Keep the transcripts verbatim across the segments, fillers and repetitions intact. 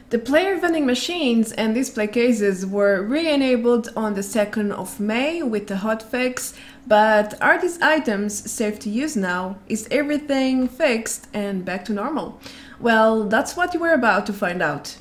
The player vending machines and display cases were re-enabled on the second of May with the hotfix, but are these items safe to use now? Is everything fixed and back to normal? Well, that's what you were about to find out.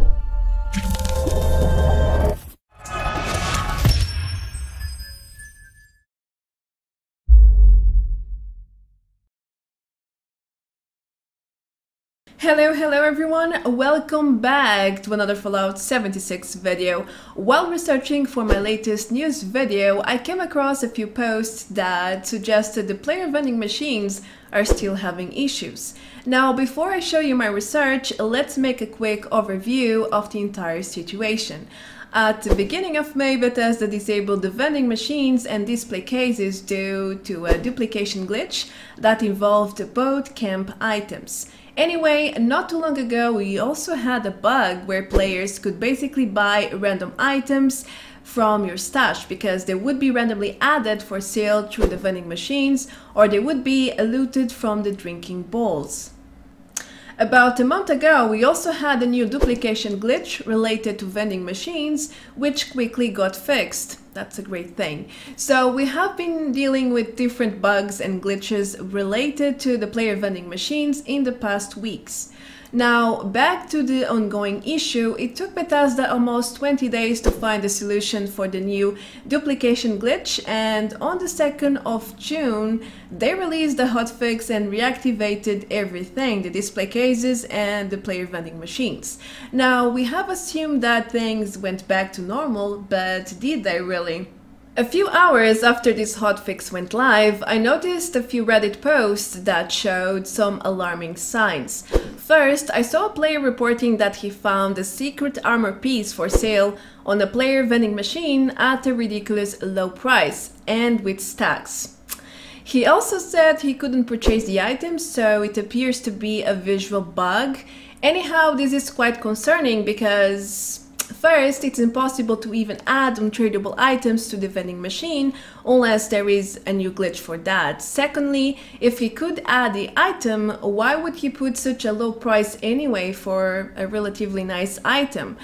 Hello, hello everyone! Welcome back to another Fallout seventy-six video. While researching for my latest news video, I came across a few posts that suggested the player vending machines are still having issues. Now, before I show you my research, let's make a quick overview of the entire situation. At the beginning of May, Bethesda disabled the vending machines and display cases due to a duplication glitch that involved both camp items. Anyway, not too long ago we also had a bug where players could basically buy random items from your stash because they would be randomly added for sale through the vending machines, or they would be looted from the drinking bowls. About a month ago, we also had a new duplication glitch related to vending machines, which quickly got fixed. That's a great thing. So we have been dealing with different bugs and glitches related to the player vending machines in the past weeks. Now, back to the ongoing issue, it took Bethesda almost twenty days to find a solution for the new duplication glitch, and on the second of June, they released the hotfix and reactivated everything, the display cases and the player vending machines. Now, we have assumed that things went back to normal, but did they really? A few hours after this hotfix went live, I noticed a few Reddit posts that showed some alarming signs. First, I saw a player reporting that he found a secret armor piece for sale on a player vending machine at a ridiculous low price and with stacks. He also said he couldn't purchase the item, so it appears to be a visual bug. Anyhow, this is quite concerning because first, it's impossible to even add untradeable items to the vending machine unless there is a new glitch for that. Secondly, if he could add the item, why would he put such a low price anyway for a relatively nice item?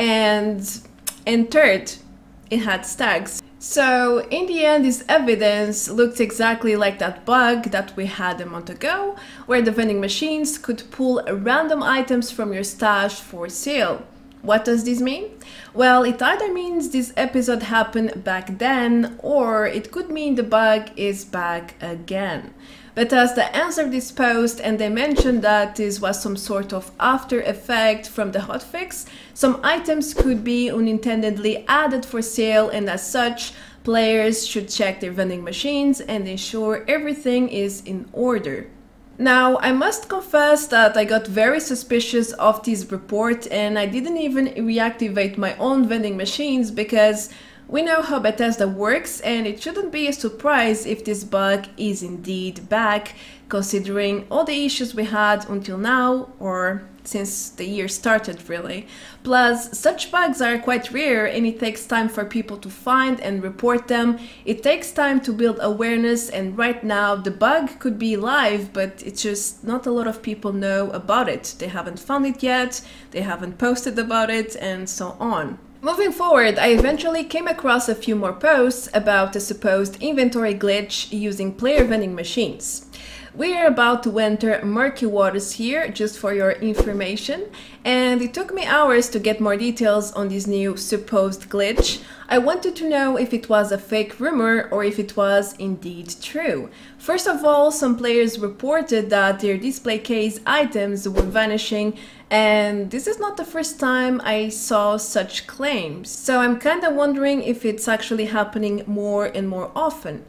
And, and third, it had stacks. So in the end, this evidence looked exactly like that bug that we had a month ago, where the vending machines could pull random items from your stash for sale. What does this mean? Well, it either means this episode happened back then, or it could mean the bug is back again. Bethesda answered this post and they mentioned that this was some sort of after effect from the hotfix. Some items could be unintendedly added for sale, and as such, players should check their vending machines and ensure everything is in order. Now, I must confess that I got very suspicious of this report and I didn't even reactivate my own vending machines because we know how Bethesda works and it shouldn't be a surprise if this bug is indeed back, considering all the issues we had until now, or since the year started really. Plus, such bugs are quite rare and it takes time for people to find and report them. It takes time to build awareness, and right now the bug could be live, but it's just not a lot of people know about it. They haven't found it yet, they haven't posted about it, and so on. Moving forward, I eventually came across a few more posts about a supposed inventory glitch using player vending machines. We are about to enter murky waters here, just for your information, and it took me hours to get more details on this new supposed glitch. I wanted to know if it was a fake rumor or if it was indeed true. First of all, some players reported that their display case items were vanishing, and this is not the first time I saw such claims, so I'm kinda wondering if it's actually happening more and more often.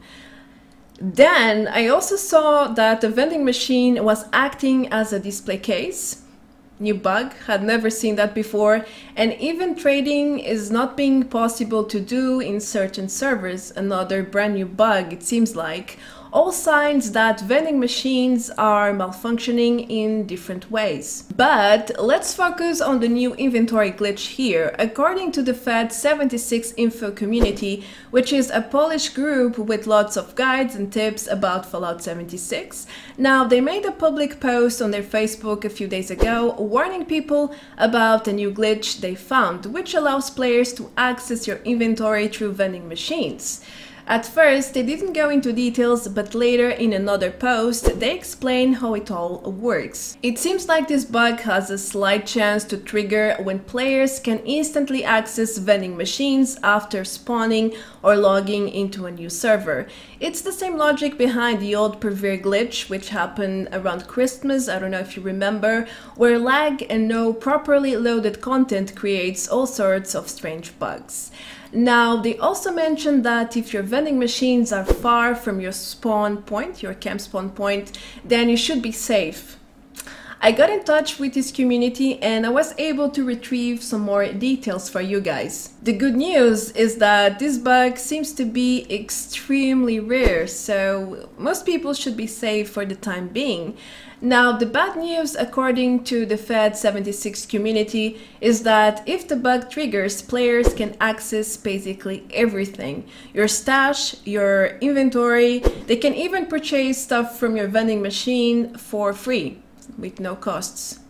Then I also saw that the vending machine was acting as a display case. New bug, had never seen that before, and even trading is not being possible to do in certain servers. Another brand new bug, it seems like. all signs that vending machines are malfunctioning in different ways. But let's focus on the new inventory glitch here. According to the F A D seventy-six info community, which is a Polish group with lots of guides and tips about Fallout seventy-six, now they made a public post on their Facebook a few days ago warning people about a new glitch they found, which allows players to access your inventory through vending machines. At first, they didn't go into details, but later in another post, they explain how it all works. It seems like this bug has a slight chance to trigger when players can instantly access vending machines after spawning or logging into a new server. It's the same logic behind the old Pervere glitch, which happened around Christmas, I don't know if you remember, where lag and no properly loaded content creates all sorts of strange bugs. Now, they also mentioned that if your vending machines are far from your spawn point, your camp spawn point, then you should be safe. I got in touch with this community and I was able to retrieve some more details for you guys. The good news is that this bug seems to be extremely rare, so most people should be safe for the time being. Now, the bad news, according to the F A D seventy-six community, is that if the bug triggers, players can access basically everything. Your stash, your inventory, they can even purchase stuff from your vending machine for free, with no costs.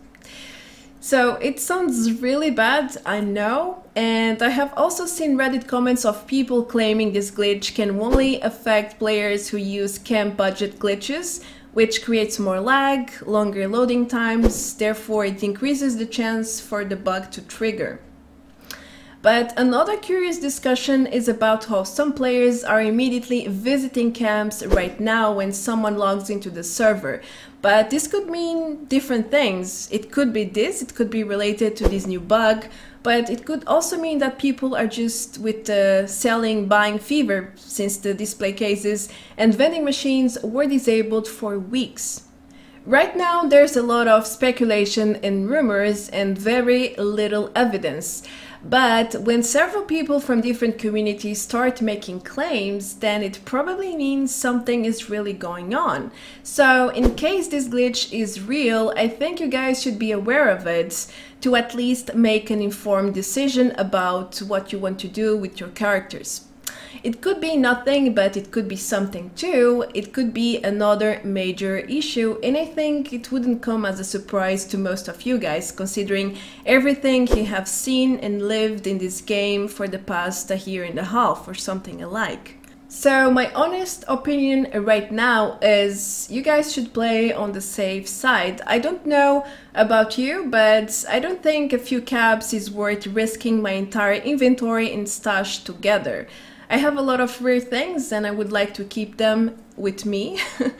So it sounds really bad, I know, and I have also seen Reddit comments of people claiming this glitch can only affect players who use camp budget glitches, which creates more lag, longer loading times, therefore it increases the chance for the bug to trigger. But another curious discussion is about how some players are immediately visiting camps right now when someone logs into the server. But this could mean different things. It could be this, it could be related to this new bug, but it could also mean that people are just with the selling buying fever since the display cases and vending machines were disabled for weeks. Right now there's a lot of speculation and rumors and very little evidence. But when several people from different communities start making claims, then it probably means something is really going on. So in case this glitch is real, I think you guys should be aware of it to at least make an informed decision about what you want to do with your characters. It could be nothing, but it could be something too. It could be another major issue, and I think it wouldn't come as a surprise to most of you guys, considering everything you have seen and lived in this game for the past a year and a half or something alike. So my honest opinion right now is you guys should play on the safe side. I don't know about you, but I don't think a few cabs is worth risking my entire inventory and stash together. I have a lot of rare things and I would like to keep them with me.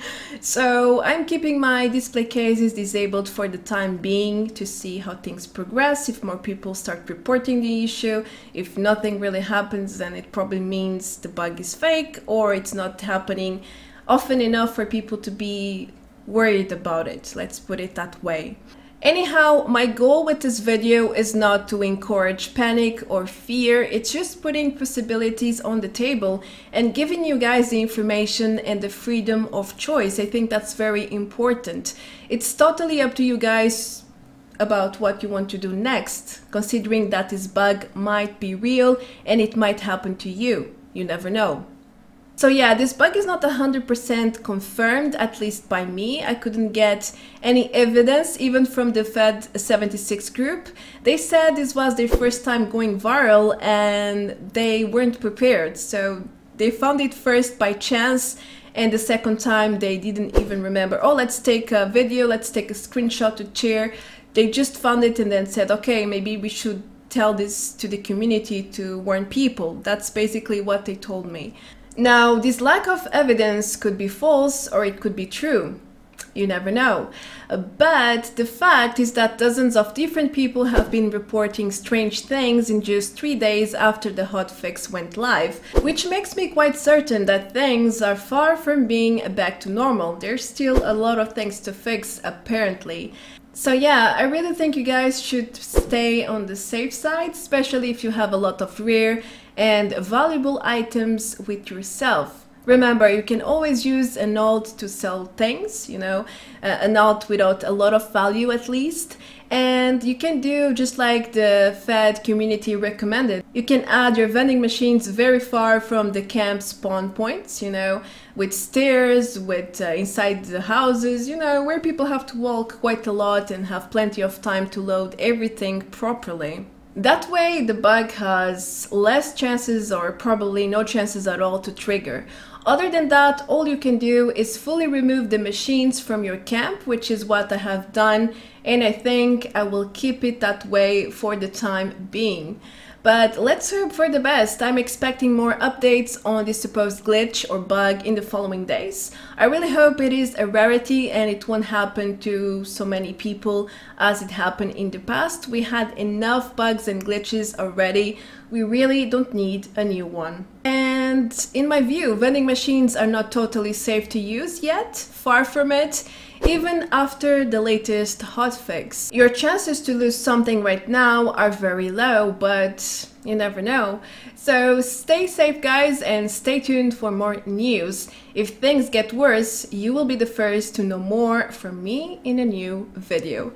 So I'm keeping my display cases disabled for the time being to see how things progress. If more people start reporting the issue, if nothing really happens, then it probably means the bug is fake or it's not happening often enough for people to be worried about it. Let's put it that way. Anyhow, my goal with this video is not to encourage panic or fear, it's just putting possibilities on the table and giving you guys the information and the freedom of choice. I think that's very important. It's totally up to you guys about what you want to do next, considering that this bug might be real and it might happen to you. You never know. So yeah, this bug is not one hundred percent confirmed, at least by me. I couldn't get any evidence, even from the F A D seventy-six group. They said this was their first time going viral and they weren't prepared. So they found it first by chance, and the second time they didn't even remember, oh, let's take a video, let's take a screenshot to share. They just found it and then said, okay, maybe we should tell this to the community to warn people. That's basically what they told me. Now, this lack of evidence could be false or it could be true. You never know. But the fact is that dozens of different people have been reporting strange things in just three days after the hotfix went live, which makes me quite certain that things are far from being back to normal. There's still a lot of things to fix, apparently. So yeah, I really think you guys should stay on the safe side, especially if you have a lot of rare and valuable items with yourself. Remember, you can always use an alt to sell things, you know, uh, an alt without a lot of value at least. And you can do just like the Fed community recommended. You can add your vending machines very far from the camp spawn points, you know, with stairs, with uh, inside the houses, you know, where people have to walk quite a lot and have plenty of time to load everything properly. That way the bug has less chances or probably no chances at all to trigger. Other than that, all you can do is fully remove the machines from your camp, which is what I have done, and I think I will keep it that way for the time being. But let's hope for the best. I'm expecting more updates on this supposed glitch or bug in the following days. I really hope it is a rarity and it won't happen to so many people as it happened in the past. We had enough bugs and glitches already. We really don't need a new one. And in my view, vending machines are not totally safe to use yet, far from it. Even after the latest hotfix. Your chances to lose something right now are very low, but you never know. So stay safe guys and stay tuned for more news. If things get worse, you will be the first to know more from me in a new video.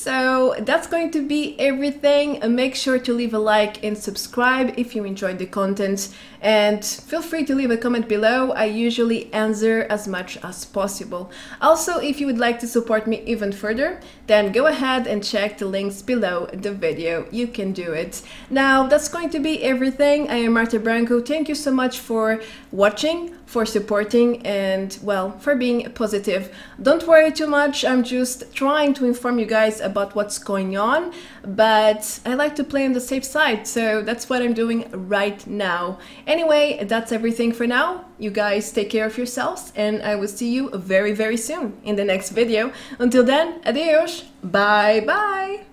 So that's going to be everything. Make sure to leave a like and subscribe if you enjoyed the content, and feel free to leave a comment below. I usually answer as much as possible. Also, if you would like to support me even further, then go ahead and check the links below the video. You can do it. Now that's going to be everything. I am Marta Branco. Thank you so much for watching, for supporting, and well, for being positive. Don't worry too much. I'm just trying to inform you guys about what's going on, but I like to play on the safe side, so that's what I'm doing right now. Anyway, that's everything for now. You guys take care of yourselves, and I will see you very, very soon in the next video. Until then, adios, bye bye.